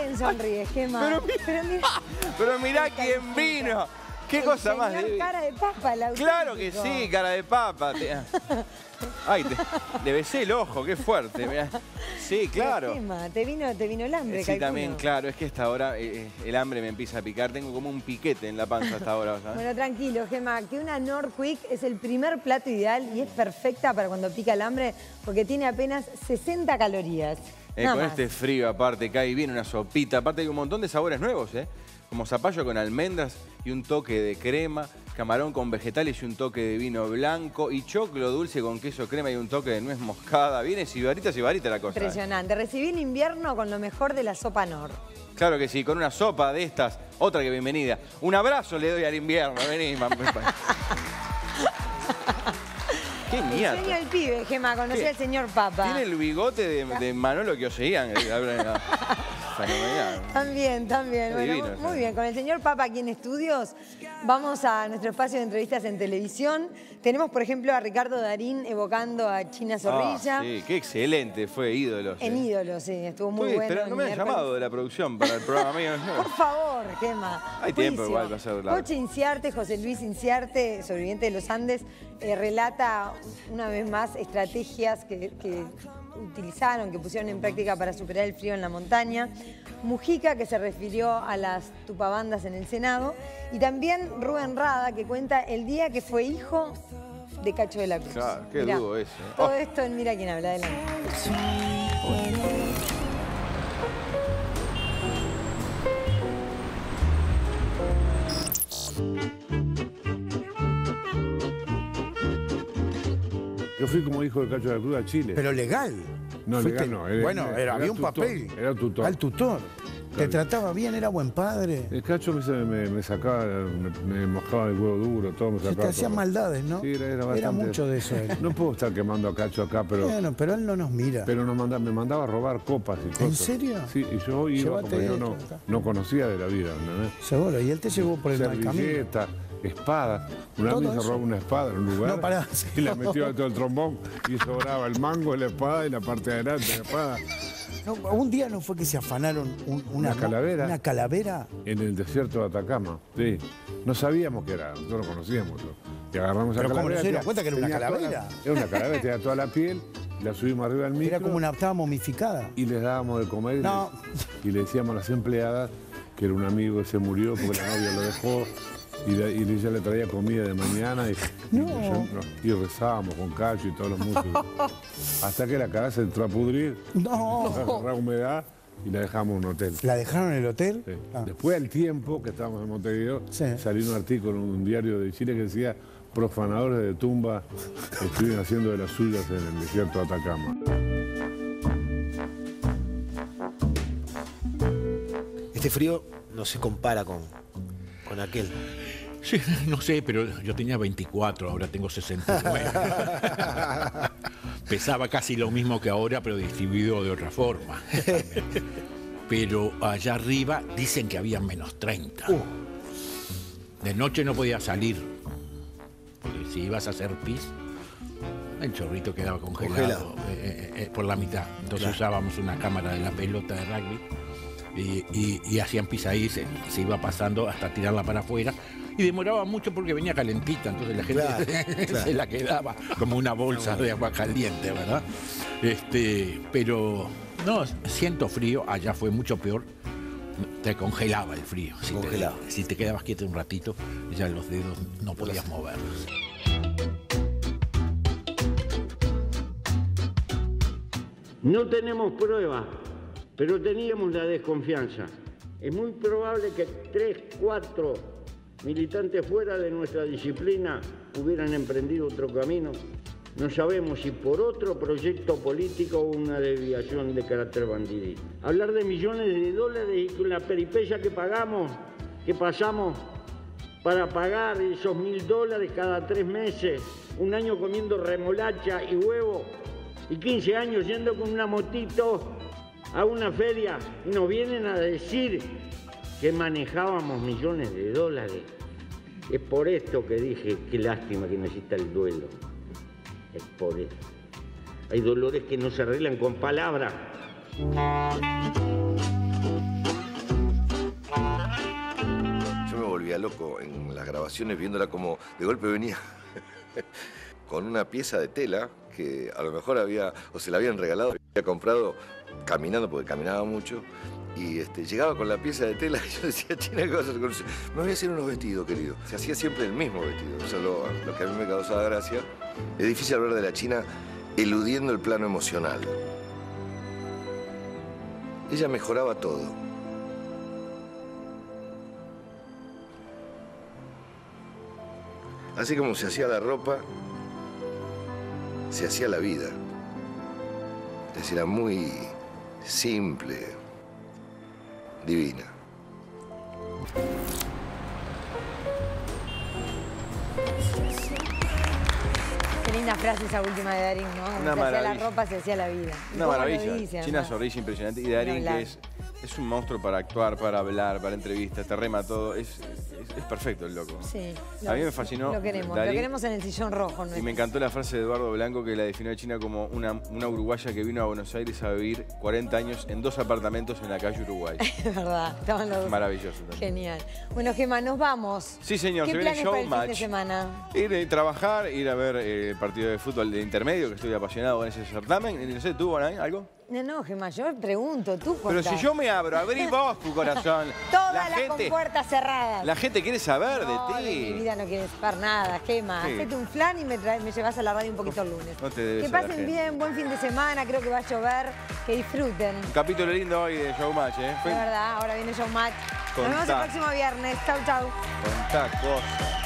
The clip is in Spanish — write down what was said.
quién sonríe, Gemma? Pero mirá quién vino. ¿Qué cosa más? Cara de papa, el auténtico. Claro que sí, cara de papa. Ay, le besé el ojo, qué fuerte. Mirá. Sí, claro. Gemma, te vino el hambre, Sí, calculo. también, claro. Es que a esta hora el hambre me empieza a picar. Tengo como un piquete en la panza a esta hora, ¿sabes? Bueno, tranquilo, Gemma, que una Norquick es el primer plato ideal y es perfecta para cuando pica el hambre porque tiene apenas 60 calorías. Con este frío, aparte, cae bien una sopita. Aparte hay un montón de sabores nuevos, como zapallo con almendras y un toque de crema, camarón con vegetales y un toque de vino blanco, y choclo dulce con queso crema y un toque de nuez moscada. Viene sibarita la cosa. Impresionante. Recibí el invierno con lo mejor de la sopa Nor. Claro que sí, con una sopa de estas, otra que bienvenida. Un abrazo le doy al invierno. Vení, ¡Qué mierda! Genio el pibe, Gemma, conocí al señor Papa. Tiene el bigote de Manolo Kioseyan. También. Bueno, Divino, muy bien. Con el señor Papa aquí en estudios, vamos a nuestro espacio de entrevistas en televisión. Tenemos, por ejemplo, a Ricardo Darín evocando a China Zorrilla. Sí, qué excelente, fue Ídolos. En Ídolos, sí, estuvo muy bueno. Pero no me han llamado de la producción para el programa mío. Por favor, Gemma. Hay tiempo igual para hacer largo. Coche Inciarte, José Luis Inciarte, sobreviviente de los Andes, relata una vez más estrategias que utilizaron, que pusieron en práctica para superar el frío en la montaña. Mujica, que se refirió a las tupabandas en el Senado. Y también Rubén Rada, que cuenta el día que fue hijo de Cacho de la Cruz. Claro, qué dúo ese. Todo esto en Mira quién habla. Adelante. Yo fui como hijo de Cacho de la Cruz a Chile. Pero legal. No, Fuiste, legal no. Había un tutor, papel. Era tutor. Al tutor. Te trataba bien, era buen padre. El Cacho me sacaba, me mojaba el huevo duro, todo me Se sacaba. te hacían maldades, ¿no? Sí, era bastante. Era mucho de eso él. No puedo estar quemando a Cacho acá, pero... Bueno, pero él no nos mira. Pero me mandaba a robar copas y cosas. ¿En serio? Sí, y yo iba porque yo no conocía de la vida, ¿no? Seguro, y él te llevó por el mal camino. Servilletas, espadas. Una vez se robó una espada en un lugar No, pará. y la metió dentro del trombón y sobraba el mango de la espada y la parte de adelante de la espada. No, un día no fue que se afanaron una calavera. Una calavera. En el desierto de Atacama, sí. No sabíamos qué era, nosotros lo conocíamos. Y agarramos esa Pero ¿cómo calavera. no se dieron cuenta que era una calavera? Era una calavera, tenía toda la piel, la subimos arriba del micro. Era como estaba momificada. Y les dábamos de comer No. y le decíamos a las empleadas que era un amigo que se murió porque la novia lo dejó. Y ella le traía comida de mañana y rezábamos con Cacho y todos los músicos. Hasta que la casa entró a pudrir, agarró humedad y la dejamos en un hotel. ¿La dejaron en el hotel? Sí. Ah. Después, al tiempo que estábamos en Montevideo, salió un artículo en un diario de Chile que decía: profanadores de tumba estuvieron haciendo de las suyas en el desierto de Atacama. Este frío no se compara con aquel. Sí, no sé, pero yo tenía 24, ahora tengo 69. Pesaba casi lo mismo que ahora, pero distribuido de otra forma. Pero allá arriba dicen que había menos 30. De noche no podía salir, porque si ibas a hacer pis, el chorrito quedaba congelado. Por la mitad. Entonces usábamos una cámara de la pelota de rugby y hacían pis ahí, se iba pasando hasta tirarla para afuera. Y demoraba mucho porque venía calentita, entonces la gente se la quedaba como una bolsa de agua caliente, ¿verdad? Pero no, siento frío, allá fue mucho peor. Te congelaba el frío. Si te quedabas quieto un ratito, ya los dedos no podías moverlos. No tenemos pruebas, pero teníamos la desconfianza. Es muy probable que 3, 4 militantes fuera de nuestra disciplina hubieran emprendido otro camino. No sabemos si por otro proyecto político o una desviación de carácter bandidista. Hablar de millones de dólares y con la peripecia que pasamos para pagar esos $1000 cada 3 meses, un año comiendo remolacha y huevo y 15 años yendo con una motito a una feria y nos vienen a decir que manejábamos millones de dólares. Es por esto que dije, qué lástima que necesita el duelo. Es por eso. Hay dolores que no se arreglan con palabras. volvía loco en las grabaciones viéndola como de golpe venía con una pieza de tela que a lo mejor se la habían regalado, había comprado caminando porque caminaba mucho. Y llegaba con la pieza de tela y yo decía, China, ¿qué vas a hacer con eso? Me voy a hacer unos vestidos, querido. Se hacía siempre el mismo vestido. Eso es lo que a mí me causaba gracia. Es difícil hablar de la China eludiendo el plano emocional. Ella mejoraba todo. Así como se hacía la ropa, se hacía la vida. Es decir, era muy simple. Divina. Qué linda frase esa última de Darín, ¿no? Una se maravilla. hacía la ropa, se hacía la vida. Una maravilla. Dice, China ¿no? Zorrilla impresionante. Y Darín, que es un monstruo para actuar, para hablar, para entrevistas, te rema todo. Es perfecto el loco. Sí. A mí me fascinó. Lo queremos, Darín, lo queremos en el sillón rojo. ¿No? Y me encantó la frase de Eduardo Blanco que la definió a China como una uruguaya que vino a Buenos Aires a vivir 40 años en 2 apartamentos en la calle Uruguay. Es verdad, estaban los dos. Maravilloso también. Genial. Bueno, Gemma, nos vamos. Sí, señor, ¿Qué se viene planes para el Showmatch. fin de semana? Ir a trabajar, ir a ver el partido de fútbol de intermedio, que estoy apasionado con ese certamen. No sé, ¿tú, algo? No, Gemma, yo pregunto, tú Pero contás. si yo me abro, abrí vos tu corazón. Todas las con puertas cerradas. La gente quiere saber de ti. De mi vida no quieres saber nada, Gemma. Sí. Hacete un flan y me llevas a la radio un poquito el lunes. No te debes Que a la pasen gente. bien, buen fin de semana, creo que va a llover, que disfruten. Un capítulo lindo hoy de Showmatch, ¿eh? De verdad, ahora viene Showmatch. Nos vemos el Contá. próximo viernes. Chau, chau. Contá cosas.